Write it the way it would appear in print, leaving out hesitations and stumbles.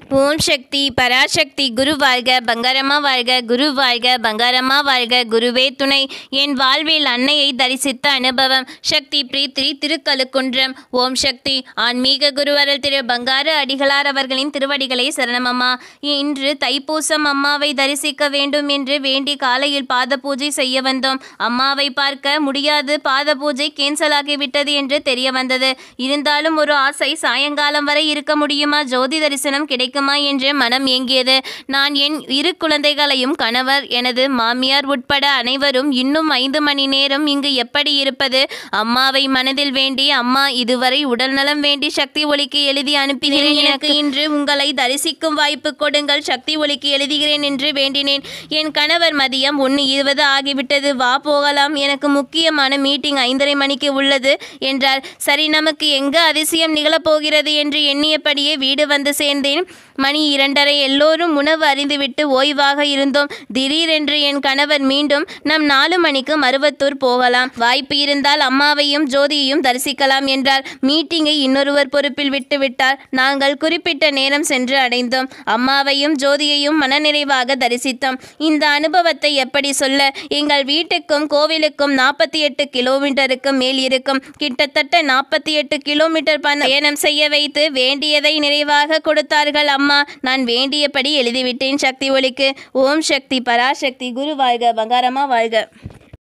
ஓம் சக்தி பராசக்தி குரு வாழ்க பங்காரம்மா வாழ்க குரு வாழ்க பங்காரம்மா வாழ்க குருவே துணை. என் வாழ்வில் அன்னையை தரிசித்த அனுபவம். சக்தி பிரீத்தி திருக்கழுக்குன்றம். ஓம் சக்தி. ஆன்மீக குருவரல் திரு பங்காரு அடிகளார் அவர்களின் திருவடிகளை சரணமம்மா. இன்று தைப்பூசம் அம்மாவை தரிசிக்க வேண்டும் என்று வேண்டி காலையில் பாத பூஜை செய்ய வந்தோம். அம்மாவை பார்க்க முடியாது, பாத பூஜை கேன்சல் ஆகிவிட்டது என்று தெரிய வந்தது. இருந்தாலும் ஒரு ஆசை, சாயங்காலம் வரை இருக்க முடியுமா, ஜோதி தரிசனம் கிடைக்குமா என்று மனம் ஏங்கியது. நான் என் 2 குழந்தைகளையும், கணவர், எனது மாமியார் உட்பட அனைவரும் இன்னும் 5 மணி நேரம் இங்கு எப்படி இருப்பது? அம்மாவை மனதில் வேண்டி, அம்மா இதுவரை உடல்நலம் வேண்டி சக்தி ஒலிக்கு எழுதி அனுப்பினேன். எனக்கு இன்று உங்களை தரிசிக்கும் வாய்ப்பு கொடுங்கள், சக்தி ஒலிக்கு எழுதுகிறேன் என்று வேண்டினேன். என் கணவர் மதியம் 1:20 ஆகிவிட்டது, வா போகலாம், எனக்கு முக்கியமான மீட்டிங் 5:30 மணிக்கு உள்ளது என்றார். சரி, நமக்கு எங்க அதிசயம் நிகழப்போகிறது என்று எண்ணியபடியே வீடு வந்து சேர்ந்தேன். மணி 2:30. எல்லோரும் உணவு அறிந்துவிட்டு ஓய்வாக இருந்தோம். திடீரென்று என் கணவர் மீண்டும் நாம் 4 மணிக்கு மருவத்தூர் போகலாம், வாய்ப்பு இருந்தால் அம்மாவையும் ஜோதியையும் தரிசிக்கலாம் என்றார். மீட்டிங்கை இன்னொருவர் பொறுப்பில் விட்டுவிட்டார். நாங்கள் குறிப்பிட்ட நேரம் சென்று அடைந்தோம். அம்மாவையும் ஜோதியையும் மனநிறைவாக தரிசித்தோம். இந்த அனுபவத்தை எப்படி சொல்ல? எங்கள் வீட்டுக்கும் கோவிலுக்கும் 48 கிலோமீட்டருக்கு மேல் இருக்கும். கிட்டத்தட்ட 48 கிலோமீட்டர் பயணம் செய்ய வைத்து வேண்டியதை நிறைவாக கொடுத்தார்கள் அம்மா. நான் வேண்டியபடி எழுதிவிட்டேன் சக்தி ஒலிக்கு. ஓம் சக்தி பராசக்தி குரு வாழ்க பங்காரம்மா வாழ்க.